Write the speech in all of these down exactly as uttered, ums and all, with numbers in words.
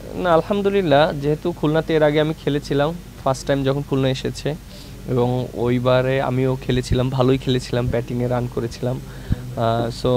না আলহামদুলিল্লাহ, যেহেতু খুলনাতে এর আগে আমি খেলেছিলাম, ফার্স্ট টাইম যখন খুলনা এসেছে, এবং ওইবারে আমিও খেলেছিলাম, ভালোই খেলেছিলাম, ব্যাটিংয়ে রান করেছিলাম। সো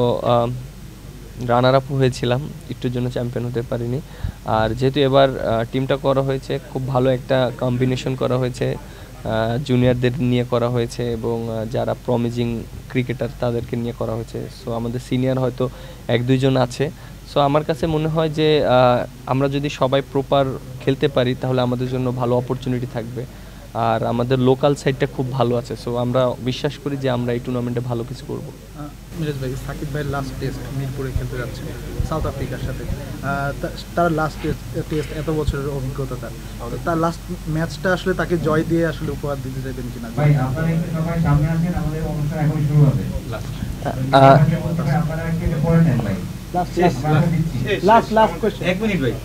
রানার আপ হয়েছিলাম, একটুর জন্য চ্যাম্পিয়ন হতে পারিনি। আর যেহেতু এবার টিমটা করা হয়েছে, খুব ভালো একটা কম্বিনেশন করা হয়েছে, জুনিয়রদের নিয়ে করা হয়েছে এবং যারা প্রমিজিং ক্রিকেটার তাদেরকে নিয়ে করা হয়েছে। সো আমাদের সিনিয়র হয়তো এক দুইজন আছে। সো আমার কাছে মনে হয় যে আমরা যদি সবাই প্রপার খেলতে পারি তাহলে আমাদের জন্য ভালো অপরচুনিটি থাকবে। আর আমাদের লোকাল সাইডটা খুব ভালো আছে, সো আমরা বিশ্বাস করি যে আমরা এই টুর্নামেন্টে ভালো কিছু করব। মিরাজ ভাই, সাকিব ভাই লাস্ট টেস্ট মিরপুরে খেলতে যাচ্ছে সাউথ আফ্রিকার সাথে। তার লাস্ট টেস্ট এত বছরের অভিজ্ঞতা, তার তার লাস্ট ম্যাচটা আসলে তাকে জয় দিয়ে আসলে উপহার দিতে চাইবেন কিনা? ভাই আপনারা একটু সবাই সামনে আসেন, আমাদের অনুষ্ঠান এখন শুরু হবে। লাস্ট আপনারা একটু পড়ে নেন ভাই। লাস্ট লাস্ট লাস্ট কোশ্চেন, এক মিনিট ভাই।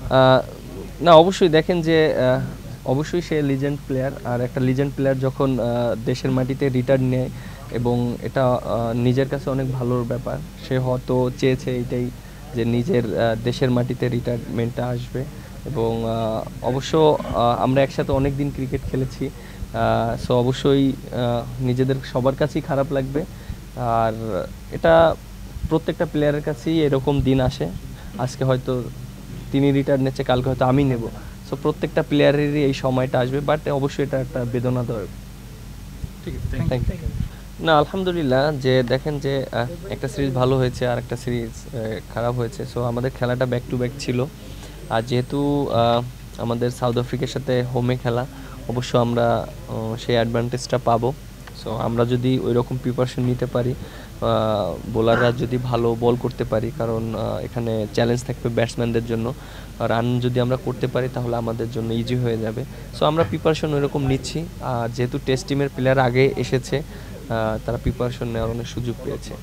না অবশ্যই দেখেন যে অবশ্যই সে লিজেন্ড প্লেয়ার, আর একটা লিজেন্ড প্লেয়ার যখন দেশের মাটিতে রিটার্ন নেয় এবং এটা নিজের কাছে অনেক ভালোর ব্যাপার। সে হয়তো চেয়েছে এটাই যে নিজের দেশের মাটিতে রিটায়ারমেন্টটা আসবে, এবং অবশ্য আমরা একসাথে অনেক দিন ক্রিকেট খেলেছি, সো অবশ্যই নিজেদের সবার কাছেই খারাপ লাগবে। আর এটা প্রত্যেকটা প্লেয়ারের কাছেই এরকম দিন আসে, আজকে হয়তো তিনি রিটায়ার নিচ্ছে, কালকে হয়তো আমি নেব। সো প্রত্যেকটা প্লেয়ারেরই এই সময়টা আসবে, বাট অবশ্যই এটা একটা বেদনাদায়ক। ঠিক আছে, থ্যাংক ইউ। না আলহামদুলিল্লাহ, যে দেখেন যে একটা সিরিজ ভালো হয়েছে আর একটা সিরিজ খারাপ হয়েছে। সো আমাদের খেলাটা ব্যাক টু ব্যাক ছিল, আর যেহেতু আমাদের সাউথ আফ্রিকার সাথে হোমে খেলা, অবশ্য আমরা সেই অ্যাডভান্টেজটা পাবো। সো আমরা যদি ওই রকম প্রিপারেশন নিতে পারি, বোলাররা যদি ভালো বল করতে পারি, কারণ এখানে চ্যালেঞ্জ থাকবে ব্যাটসম্যানদের জন্য, রান যদি আমরা করতে পারি তাহলে আমাদের জন্য ইজি হয়ে যাবে। সো আমরা প্রিপারেশন ওইরকম নিচ্ছি, আর যেহেতু টেস্ট টিমের প্লেয়ার আগে এসেছে, তারা প্রিপারেশন নেওয়ার অনেক সুযোগ পেয়েছে।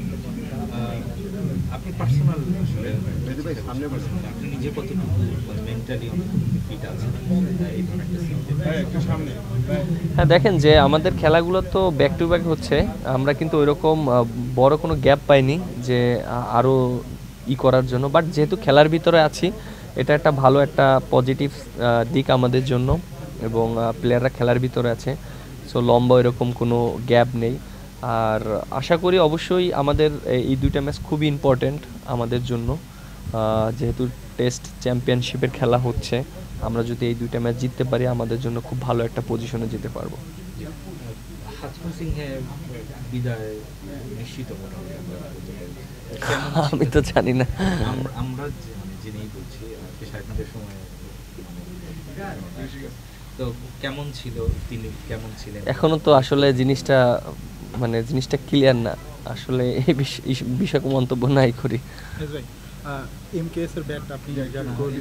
আপনি পার্সোনাল আসলে আপনি নিজে কতটুকু মেন্টালি ফিট আছেন এই ধরনের? হ্যাঁ দেখেন যে আমাদের খেলাগুলো তো ব্যাক টু ব্যাক হচ্ছে, আমরা কিন্তু ওইরকম বড় কোনো গ্যাপ পাইনি যে আরও ই করার জন্য। বাট যেহেতু খেলার ভিতরে আছি, এটা একটা ভালো একটা পজিটিভ দিক আমাদের জন্য, এবং প্লেয়াররা খেলার ভিতরে আছে, সো লম্বা এরকম কোনো গ্যাপ নেই। আর আশা করি অবশ্যই আমাদের এই দুইটা ম্যাচ খুবই ইম্পর্ট্যান্ট আমাদের জন্য, যেহেতু টেস্ট চ্যাম্পিয়নশিপের খেলা হচ্ছে। আমরা যদি এই দুইটা ম্যাচ জিততে পারি আমাদের জন্য খুব ভালো একটা পজিশনে যেতে পারবো। আমি তো জানি না, আমরা জেনেই বলছি সময় তো কেমন ছিল, তিনি কেমন ছিলেন এখনো তো আসলে জিনিসটা মানে জিনিসটা ক্লিয়ার না, আসলে এই বিষয়ে মন্তব্য নাই করি। এম কে এস এর ব্যাট আপনি